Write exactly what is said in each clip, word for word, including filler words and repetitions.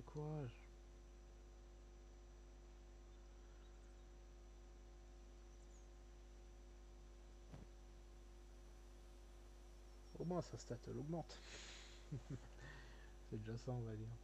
allez, courage. Au moins sa stat elle augmente. C'est déjà ça, on va dire.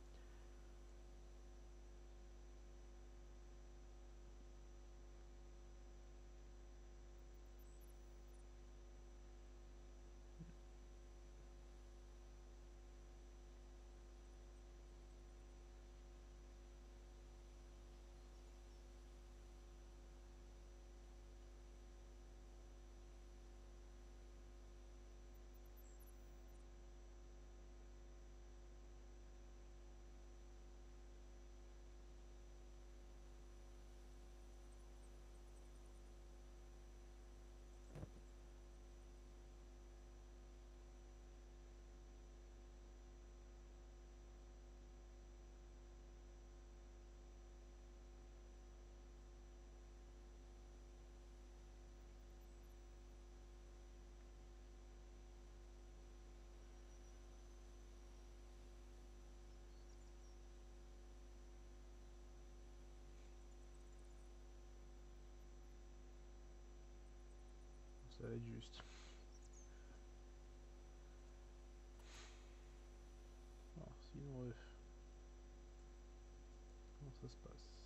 Ça va être juste. Alors sinon, euh, comment ça se passe?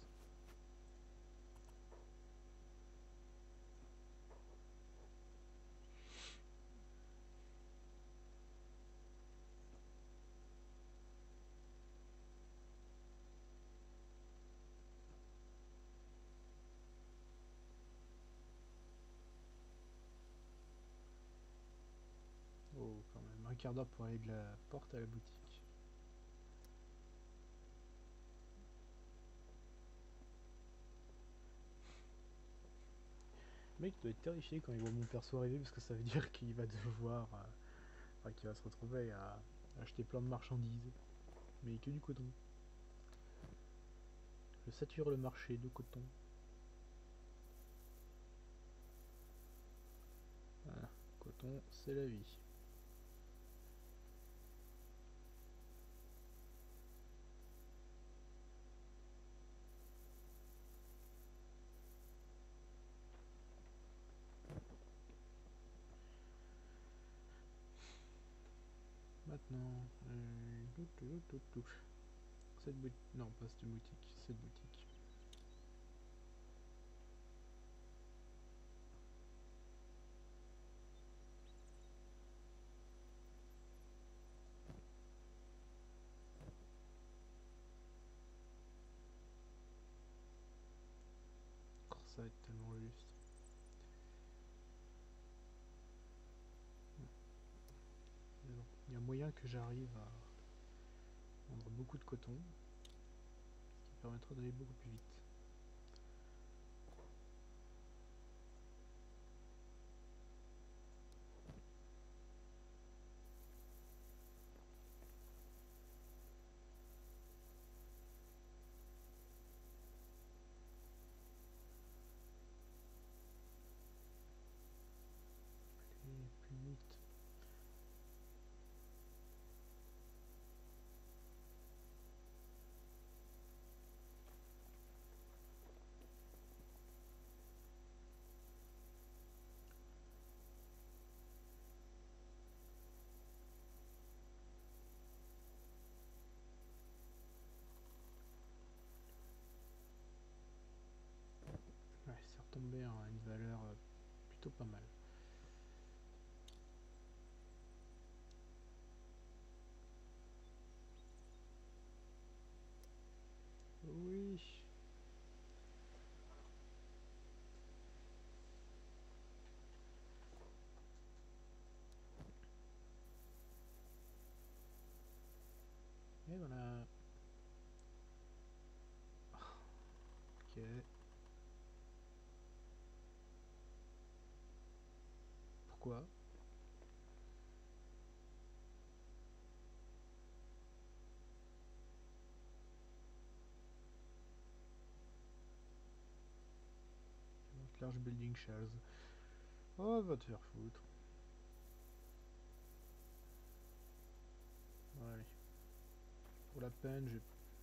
Oh, quand même, un quart d'heure pour aller de la porte à la boutique. Le mec doit être terrifié quand il voit mon perso arriver parce que ça veut dire qu'il va devoir... euh, enfin, qu'il va se retrouver à acheter plein de marchandises. Mais que du coton. Je sature le marché de coton. Voilà, coton, c'est la vie. Maintenant, euh, tout, tout, tout, tout. Cette boutique, non pas cette boutique, cette boutique. Oh, ça va être tellement juste. Mais bon, il y a moyen que j'arrive à vendre beaucoup de coton, ce qui permettra d'aller beaucoup plus vite. Et plus vite. Ouais, c'est retombé à une valeur euh, plutôt pas mal. Oui. Et voilà. Ok. Pourquoi? Large building shells. Oh, va te faire foutre. Allez. Pour la peine, j'ai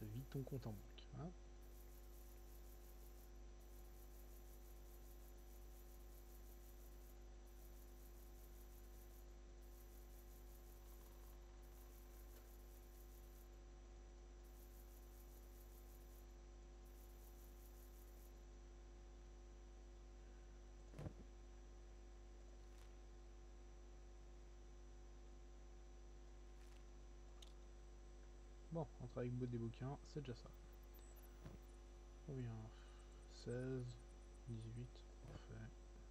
te vide ton compte en banque. Hein. Bon, on travaille avec des bouquins, c'est déjà ça. Combien? seize, dix-huit, parfait.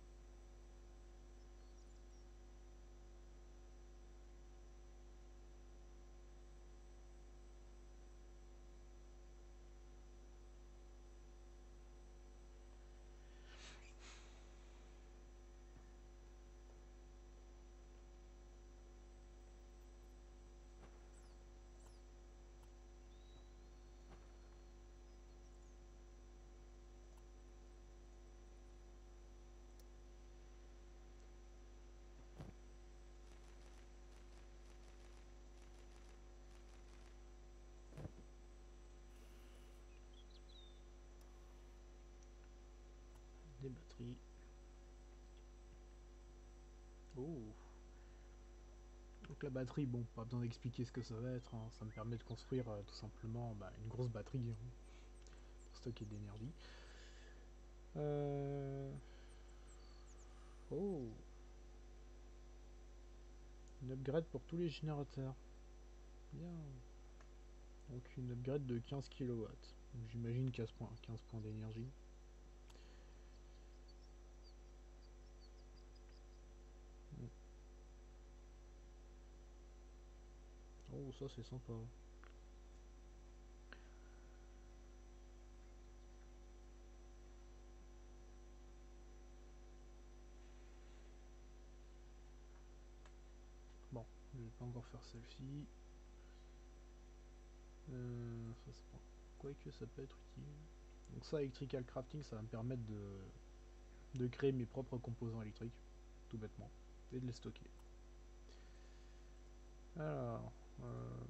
Des batteries. Oh. Donc la batterie, bon, pas besoin d'expliquer ce que ça va être, hein. Ça me permet de construire euh, tout simplement bah, une grosse batterie hein, pour stocker de l'énergie. Euh... Oh. Une upgrade pour tous les générateurs. Bien. Donc une upgrade de quinze kilowatts. J'imagine quinze points, quinze points d'énergie. Oh, ça c'est sympa. Bon, je vais pas encore faire celle-ci. Euh, ça c'est bon. Quoique ça peut être utile. Donc ça, Electrical Crafting, ça va me permettre de, de créer mes propres composants électriques, tout bêtement, et de les stocker. Alors, euh,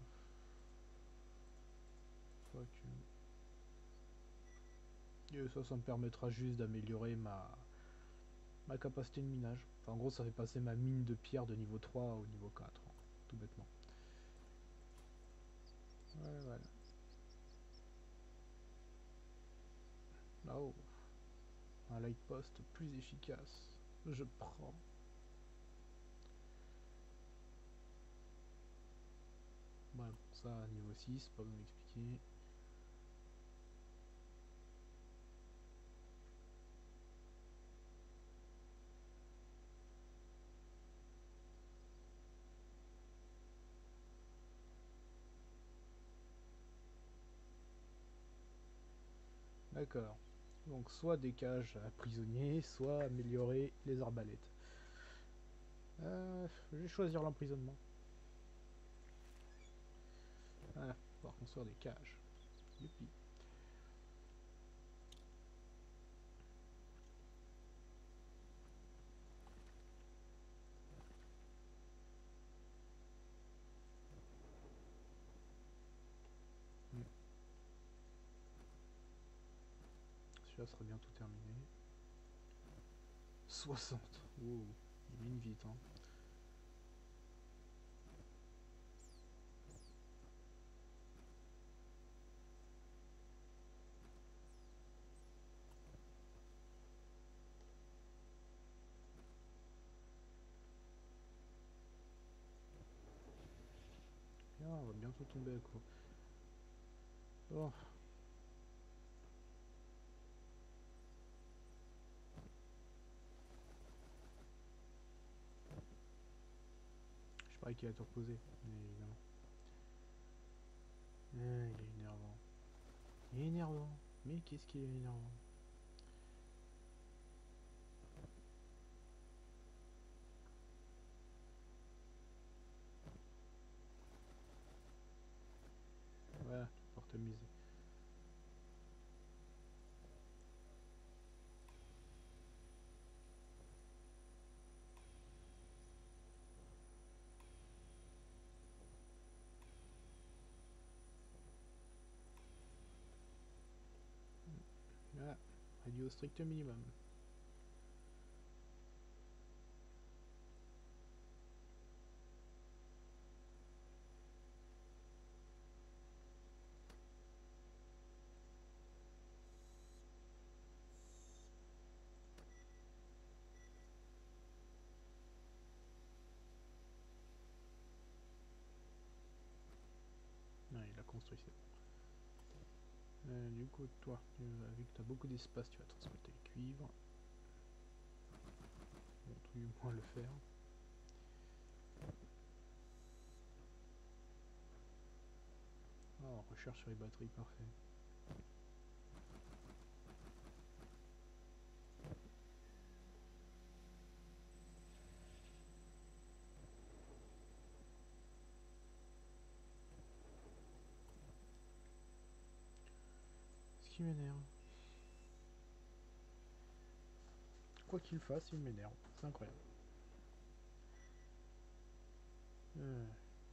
et ça, ça me permettra juste d'améliorer ma, ma capacité de minage. Enfin, en gros, ça fait passer ma mine de pierre de niveau trois au niveau quatre, hein, tout bêtement. Voilà, voilà. Oh, un light post plus efficace. Je prends. Voilà, bon, ça, niveau six, pas besoin d'expliquer. D'accord. Donc soit des cages à prisonniers, soit améliorer les arbalètes. Euh, je vais choisir l'emprisonnement. Ah, pouvoir construire des cages. Youpi. Hmm. Celui-là serait bientôt terminé. soixante. Wow, il mine vite, hein. Bien, on va bientôt tomber à court. Oh. Je parie qu'il va te reposer, mais évidemment. Ah, il est énervant. Il est énervant. Mais qu'est-ce qu'il est énervant. Voilà, pour t'amuser. réduit au strict minimum. Non, il a construit, c'est bon. Euh, du coup, toi, tu, vu que tu as beaucoup d'espace, tu vas transporter le cuivre. Bon, tout du moins le faire. Oh, recherche sur les batteries, parfait. Ce qui m'énerve. Quoi qu'il fasse, il m'énerve. C'est incroyable. Euh.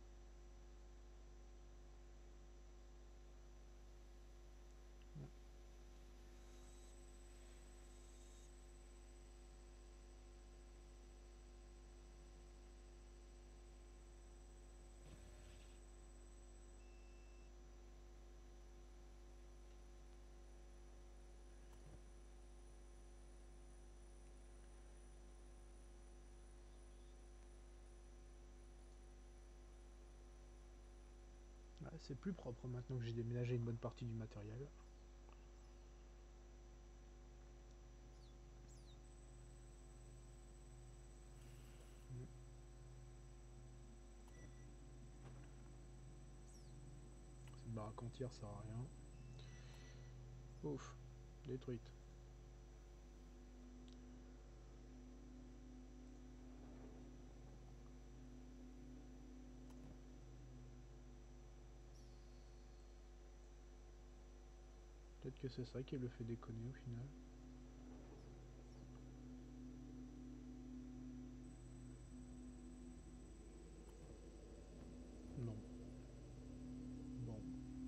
Ouais, c'est plus propre maintenant que j'ai déménagé une bonne partie du matériel. Cette baraque entière sert à rien. Ouf, détruite. Peut-être que c'est ça qui le fait déconner au final. Non. Bon.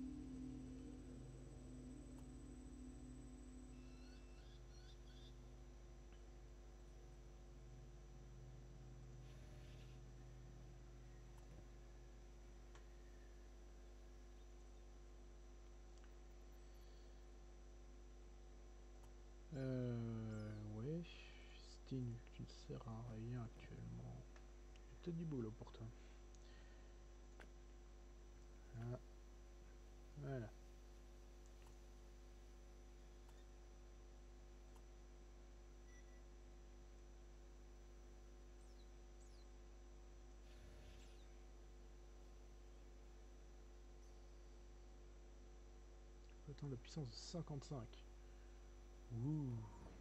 Euh... Ouais. Stine, tu ne sers à rien actuellement. Il y a peut-être du boulot pour toi. Ah. Voilà. Attends, la puissance de cinquante-cinq. Ouh.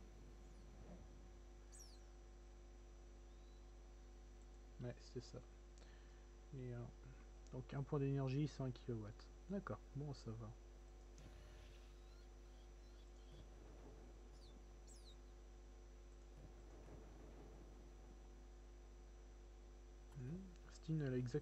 Ouais, c'est ça. Et, euh, donc un point d'énergie, cinq kilowatts. D'accord, bon ça va. Hmm. Stine, elle a exactement